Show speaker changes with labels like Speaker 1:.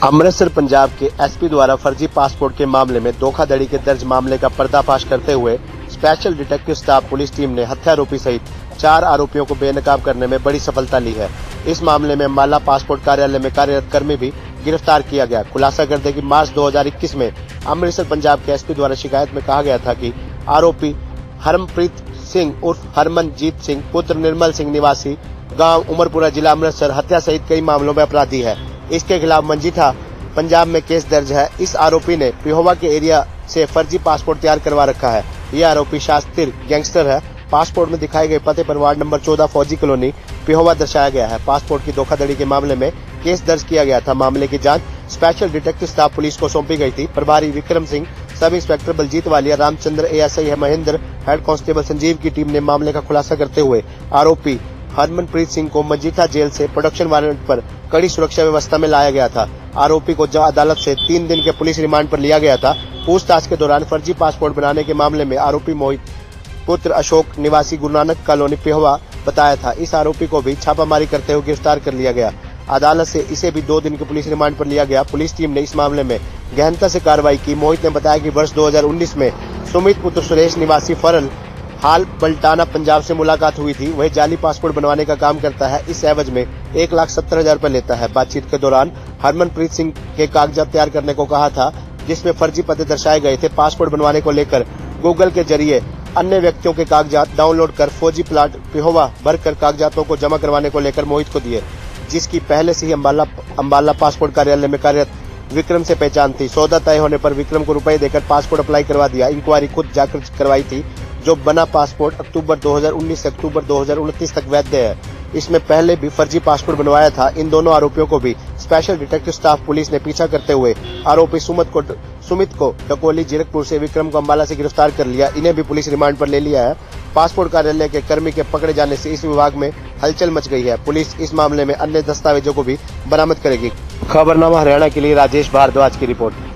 Speaker 1: अमृतसर पंजाब के एसपी द्वारा फर्जी पासपोर्ट के मामले में धोखाधड़ी के दर्ज मामले का पर्दाफाश करते हुए special detective staff police team ने हत्यारोपी सहित 4 आरोपियों को बेनकाब करने में बड़ी सफलता ली है। इस मामले में अम्बाला पासपोर्ट कार्यालय में कार्यरत कर्मी भी गिरफ्तार किया गया। खुलासा कर दे कि मार्च 2021 में अमृतसर पंजाब के एसपी द्वारा शिकायत में कहा गया था कि आरोपी हरमप्रीत सिंह उर्फ हरमनजीत सिंह पुत्र निर्मल सिंह निवासी गांव उमरपुरा जिला अमृतसर हत्या सहित कई मामलों में अपराधी है। इसके खिलाफ मंजीठा पंजाब में केस दर्ज है। इस आरोपी ने पिहोवा के एरिया से फर्जी पासपोर्ट तैयार करवा रखा है। यह आरोपी शास्त्रीय गैंगस्टर है। पासपोर्ट में दिखाए गए पते पर वार्ड नंबर 14 फौजी कॉलोनी पिहोवा दर्शाया गया है। पासपोर्ट की धोखाधड़ी के मामले में केस दर्ज किया गया था। मामले की जांच स्पेशल डिटेक्टिव स्टाफ पुलिस को सौंपी गई थी। प्रभारी Vikram Singh, sub inspector Baljit Walia, Ramchandra ASI Mahendra, head constable Sanjeev की टीम ने मामले का खुलासा करते हुए आरोपी हरमनप्रीत सिंह को मंजीठा जेल से प्रोडक्शन वारंट पर कड़ी सुरक्षा व्यवस्था में लाया गया था। आरोपी को अदालत से 3 दिन के पुलिस रिमांड पर लिया गया था। पूछताछ के दौरान फर्जी पासपोर्ट बनाने के मामले में आरोपी मोहित पुत्र अशोक निवासी गुरु नानक कॉलोनी पिहोवा बताया था। इस आरोपी को भी छापामारी करते हुए गिरफ्तार कर लिया गया। अदालत से इसे भी 2 दिन के पुलिस रिमांड पर लिया गया। पुलिस टीम ने इस मामले में गहनता से कार्रवाई की। मोहित ने बताया कि वर्ष 2019 में सुमित पुत्र सुरेश निवासी फरल हाल पलटाना पंजाब से मुलाकात हुई थी। वह जाली पासपोर्ट बनवाने का काम करता है। इस एवज में 1,70,000 रुपए लेता है। बातचीत के दौरान हरमनप्रीत सिंह के कागजात तैयार करने को कहा था, जिसमें फर्जी पते दर्शाए गए थे। पासपोर्ट बनवाने को लेकर गूगल के जरिए अन्य व्यक्तियों के कागजात डाउनलोड कर फौजी प्लाट पिहोवा भरकर कागजातों को जमा करवाने को लेकर मोहित को दिए, जिसकी पहले से ही अम्बाला पासपोर्ट कार्यालय में कार्यरत विक्रम से पहचान थी। सौदा तय होने पर विक्रम को रुपए देकर पासपोर्ट अप्लाई करवा दिया। इंक्वायरी खुद जाकर करवाई थी। जो बना पासपोर्ट अक्टूबर 2019 से अक्टूबर 2029 तक वैध है। इसमें पहले भी फर्जी पासपोर्ट बनवाया था। इन दोनों आरोपियों को भी स्पेशल डिटेक्टिव स्टाफ पुलिस ने पीछा करते हुए आरोपी सुमित को डकोली जीरकपुर से, विक्रम को अम्बाला से गिरफ्तार कर लिया। इन्हें भी पुलिस रिमांड पर ले लिया है। पासपोर्ट कार्यालय के कर्मी के पकड़े जाने से इस विभाग में हलचल मच गई है। पुलिस इस मामले में अन्य दस्तावेजों को भी बरामद करेगी। खबरनामा हरियाणा के लिए राजेश भारद्वाज की रिपोर्ट।